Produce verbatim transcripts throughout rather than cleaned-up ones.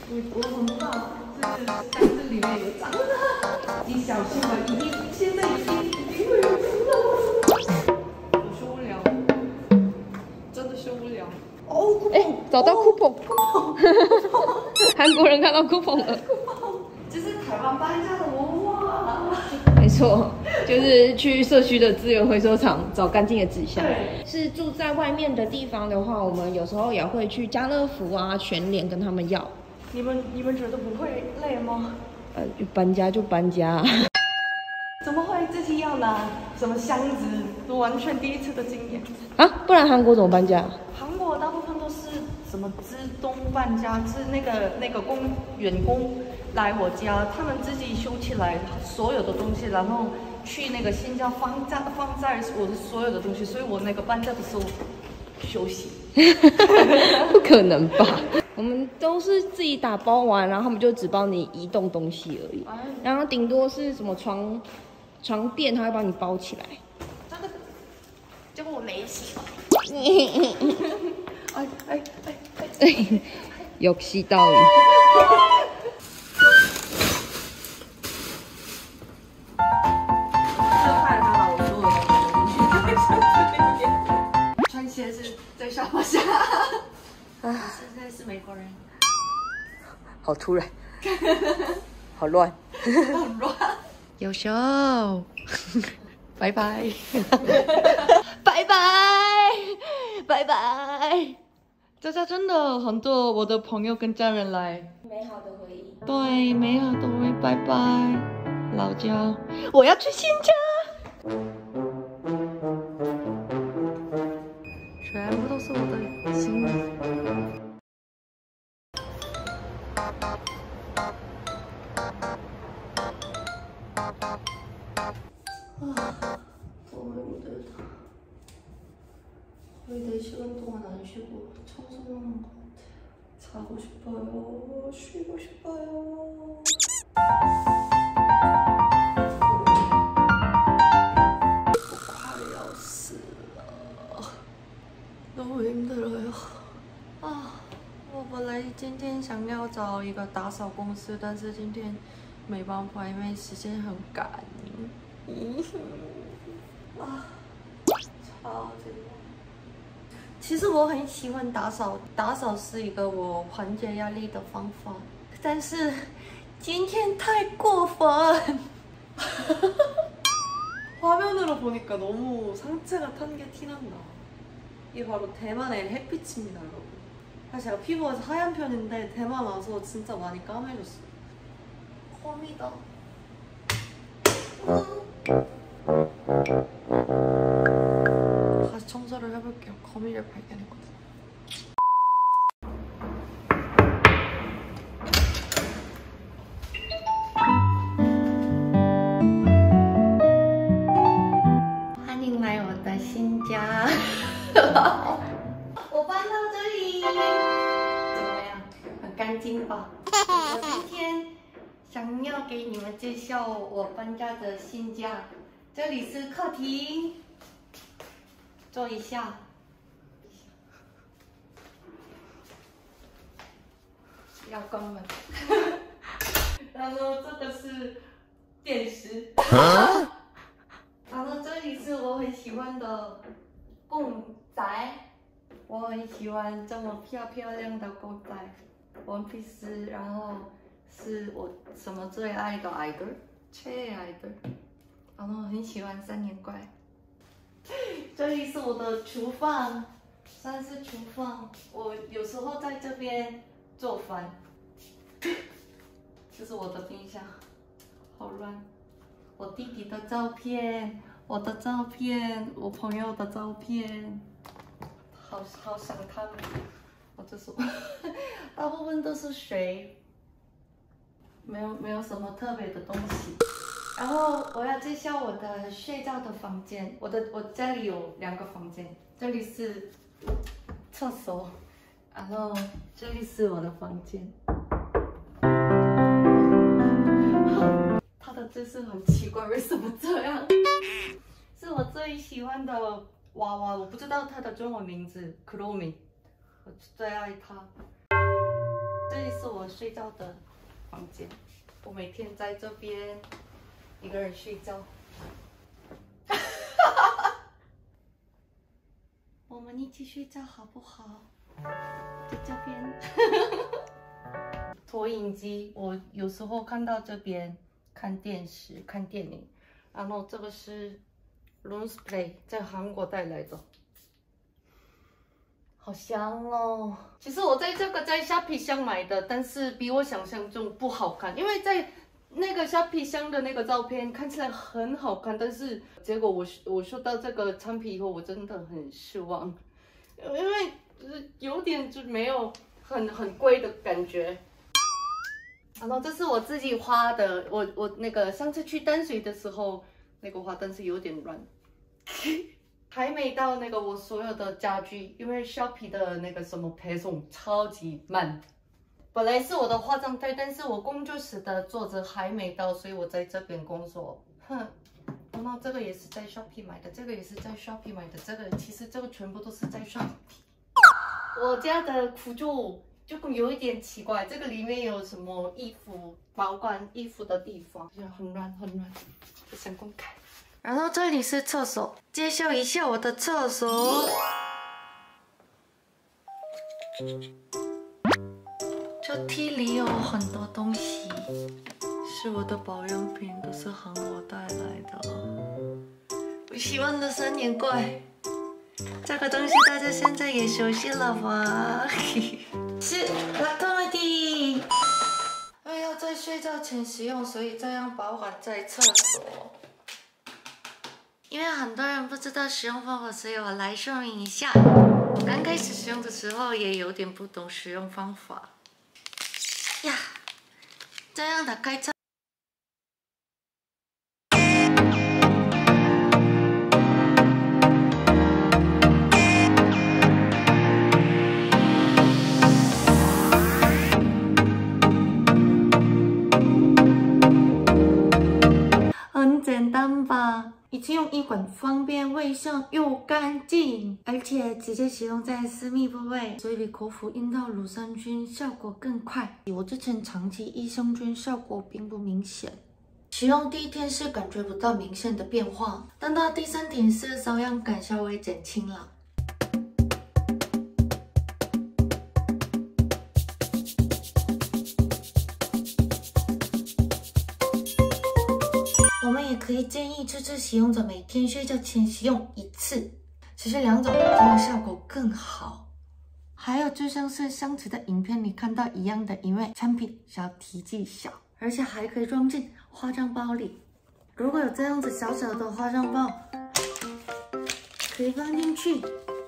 我很怕，是但是里面有蟑螂，你小心吧，一定现在一定一定会有蟑螂。我受不了，真的受不了。哦， 哎、欸，找到 coupon， 韩国人看到 coupon 了。 这是台湾搬家的哇！ 没错，就是去社区的资源回收厂找干净的纸箱。是住在外面的地方的话，我们有时候也会去家乐福啊、全联跟他们要。 你们你们觉得不会累吗？ 呃，搬家就搬家。 怎么会自己要拿什么箱子？都完全第一次的经验啊！不然韩国怎么搬家？ 韩国大部分都是什么自动搬家，是那个那个工员工来我家，他们自己修起来所有的东西，然后去那个新家放在放在我的所有的东西，所以我那个搬家的时候休息。 不可能吧？我们都是自己打包完，然后他们就只帮你移动东西而已，然后顶多是什么床床垫，他会帮你包起来。 这个结果我没洗。哎哎哎哎！ 역시 따위。 穿鞋子在沙发下。啊，现在是美国人。 好突然，好乱， 很乱。 优秀，拜拜，拜拜，拜拜。这家真的很多我的朋友跟家人来， 美好的回忆。 对，美好的回忆，拜拜，老家，我要去新家。全部都是我的行李。 아, 너무 힘들다. 거의 네 시간 동안 안 쉬고 청소만 한 것 같아요. 자고 싶어요. 쉬고 싶어요. 너무 힘들어요. 아, 我本来今天想要找一个打扫公司，但是今天没办法，因为时间很赶。啊，超级累。其实我很喜欢打扫，打扫是一个我缓解压力的方法，但是今天太过分。화면으로 보니까 너무 상체가 탄 게 티난다. 이게 바로 대만의 햇빛입니다, 여러분. 사실 제가 피부가 하얀 편인데 대만 와서 진짜 많이 까매졌어요. 껌이다. 다시 청소를 해볼게요. 거미를 발견했거든요. 환迎来我的新家。我搬到这里，怎么样？很干净吧？我今天想要给你们介绍我搬家的新家。这里是客厅，坐一下。要关门。然后这个是电视。然后这里是我很喜欢的公仔，我很喜欢这么漂漂亮的公仔，One Piece，然后是我什么最爱的 idol， 최애 idol， 然后很喜欢三年怪。这里是我的厨房，算是厨房，我有时候在这边做饭。这是我的冰箱，好乱。我弟弟的照片，我的照片，我朋友的照片，好好想他们。我这是大部分都是水，没有没有什么特别的东西。然后我要介绍我的睡觉的房间，我的我家里有两个房间，这里是厕所，然后这里是我的房间。他的姿势很奇怪，为什么这样？是我最喜欢的娃娃，我不知道它的中文名字 ，Chromie， 我最爱它。 这里是我睡觉的房间，我每天在这边一个人睡觉。我们一起睡觉好不好？在这边。投影机，我有时候看到这边看电视、看电影。然后这个是 Loonsplay 在韩国带来的，好香哦！其实我在这个在虾皮箱买的，但是比我想象中不好看，因为在那个虾皮箱的那个照片看起来很好看，但是结果我我收到这个产品以后，我真的很失望，因为就是有点就没有很很贵的感觉。然后这是我自己画的，我我那个上次去淡水的时候那个画，但是有点乱，还没到那个我所有的家具，因为 Shopee 的那个什么配送超级慢。本来是我的化妆台，但是我工作室的作者还没到，所以我在这边工作。哼，然后这个也是在 Shopee 买的，这个也是在 Shopee 买的，这个其实这个全部都是在 Shopee。我家的辅助。就有一点奇怪，这个里面有什么衣服保管衣服的地方，就很乱很乱，不想公开。然后这里是厕所，介绍一下我的厕所。这梯里有很多东西，是我的保养品，都是韩国带来的。我喜欢的三眼怪。这个东西大家现在也熟悉了吧？是拉托麦蒂，因为要在睡觉前使用，所以这样保管在厕所。因为很多人不知道使用方法，所以我来说明一下。刚开始使用的时候也有点不懂使用方法。呀，这样打开厕。很简单吧？一次用一管，方便、卫生又干净，而且直接使用在私密部位，所以比口服阴道乳酸菌效果更快。我之前长期益生菌效果并不明显，使用第一天是感觉不到明显的变化，但到第三天是瘙痒感稍微减轻了。我们也可以建议初次使用者每天睡觉前使用一次，只是两种这样效果更好。还有就像是上次的影片里看到一样的，因为产品小体积小，而且还可以装进化妆包里。如果有这样子小小的化妆包，可以放进去，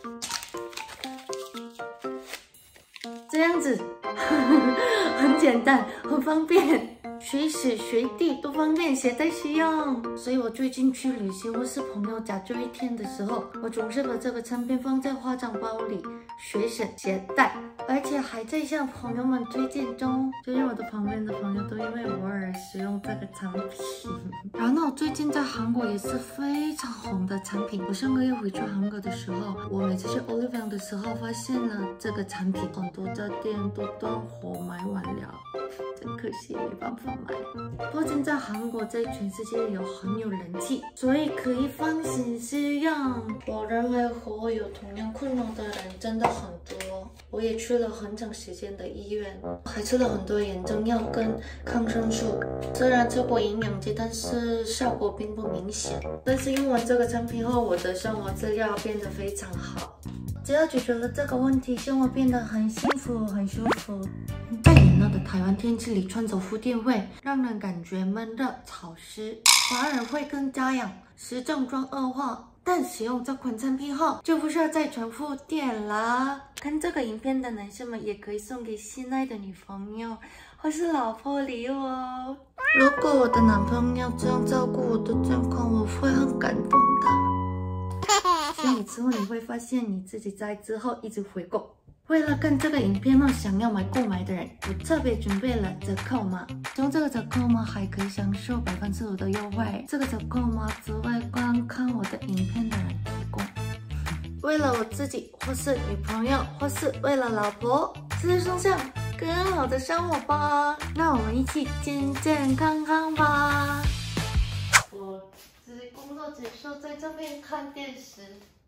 这样子很简单，很方便。随时随地都方便携带使用，所以我最近去旅行或是朋友家住一天的时候，我总是把这个产品放在化妆包里，随身携带，而且还在向朋友们推荐中。最近我的旁边的朋友都因为我而使用这个产品。然后最近在韩国也是非常红的产品。我上个月回去韩国的时候，我每次去 Olivia 的时候发现了这个产品，很多家店都断货买完了，真可惜没办法。不仅在韩国，在全世界有很有人气，所以可以放心使用。我认为和我有同样困扰的人真的很多，我也去了很长时间的医院，还吃了很多炎症药跟抗生素。虽然吃过营养剂，但是效果并不明显。但是用完这个产品后，我的生活质量变得非常好。只要解决了这个问题，生活变得很幸福、很舒服。在炎热的台湾天气里，穿着护垫会让人感觉闷热、潮湿，反而会更加痒，使症状恶化。但使用这款产品后，就不需要再穿护垫了。看这个影片的男生们也可以送给心爱的女朋友或是老婆礼物哦。如果我的男朋友这样照顾我的健康，我会很感动的。所以之后你会发现你自己在之后一直回购。为了看这个影片后想要买购买的人，我特别准备了折扣码。用这个折扣码还可以享受百分之五的优惠。这个折扣码只为观看我的影片的人提供。为了我自己，或是女朋友，或是为了老婆，直接送上更好的生活吧。那我们一起健健康康吧。 我只工作结束，在这边看电视，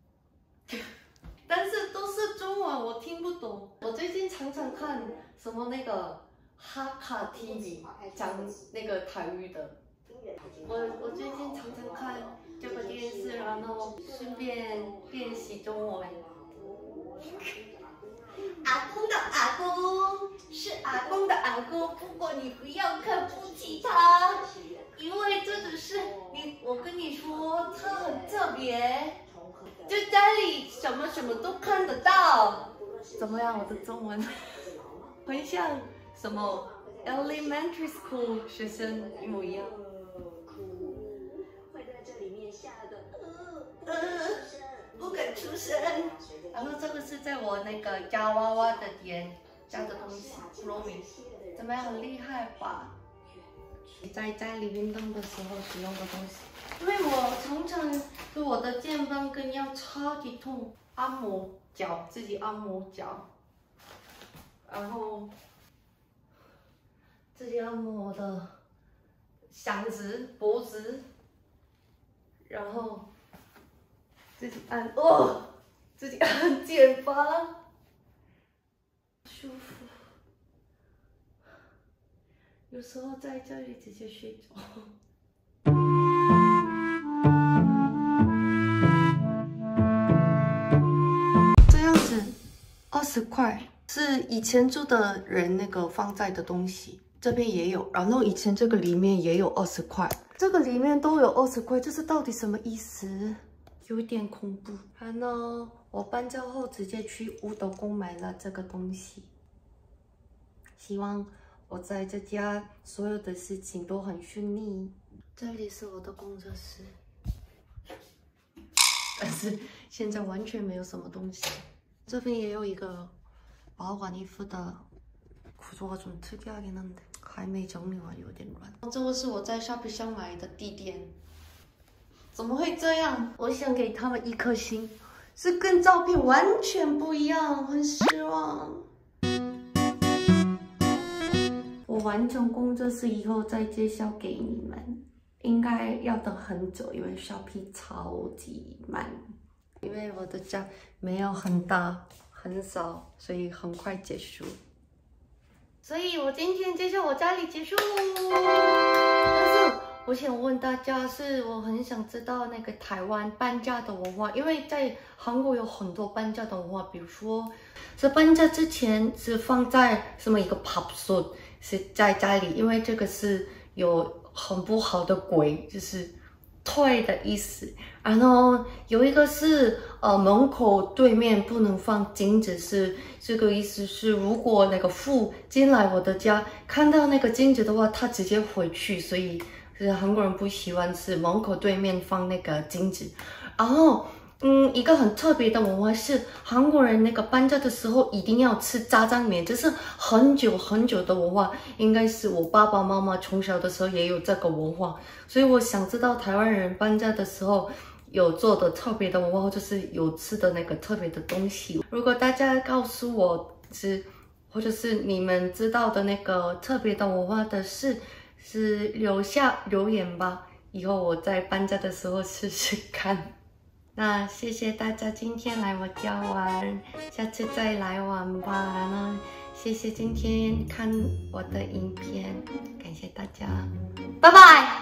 但是都是中文，我听不懂。我最近常常看什么那个哈卡 T V 讲那个台语的。我我最近常常看这个电视，然后顺便练习中文。阿公的阿公是阿公的阿公，不过你不要看不起他，因为这只是你，我跟你说，他很特别，就家里什么什么都看得到。怎么样，我的中文很像什么 elementary school 学生一模一样。呃，不敢出声。然后这个是在我那个夹娃娃的店加的东西 ，Romi， 怎么样？很厉害吧？在家里运动的时候使用的东西。因为我常常就我的肩膀跟腰超级痛，按摩脚，自己按摩脚，然后自己按摩我的嗓子、脖子，然后自己按哦。自己按肩膀，舒服。有时候在这里直接睡着。这样子，二十块是以前住的人那个放在的东西，这边也有。然后以前这个里面也有二十块，这个里面都有二十块，这是到底什么意思？有点恐怖。然后我搬家后直接去五斗宫买了这个东西，希望我在这家所有的事情都很顺利。这里是我的工作室，但是现在完全没有什么东西。这边也有一个保管衣服的구조가 좀 특이하긴 한데还没整理完，有点乱。这个是我在 Shopee 上买的地垫。怎么会这样？我想给他们一颗星，是跟照片完全不一样，很失望。我完成工作室以后再介绍给你们，应该要等很久，因为 Shopee 超级慢。因为我的家没有很大，很少，所以很快结束。所以我今天介绍我家里结束，但是。我想问大家，是我很想知道那个台湾搬家的文化，因为在韩国有很多搬家的文化，比如说，是搬家之前是放在什么一个밥솥是在家里，因为这个是有很不好的鬼，就是退的意思。然后有一个是呃门口对面不能放镜子，是这个意思是如果那个父进来我的家看到那个镜子的话，他直接回去，所以。就是韩国人不喜欢是门口对面放那个镜子，然后嗯，一个很特别的文化是韩国人那个搬家的时候一定要吃炸酱面，这是很久很久的文化，应该是我爸爸妈妈从小的时候也有这个文化，所以我想知道台湾人搬家的时候有做的特别的文化，或者是有吃的那个特别的东西。如果大家告诉我是，或者是你们知道的那个特别的文化的事。是留下留言吧，以后我在搬家的时候试试看。那谢谢大家今天来我家玩，下次再来玩吧。然后谢谢今天看我的影片，感谢大家，拜拜。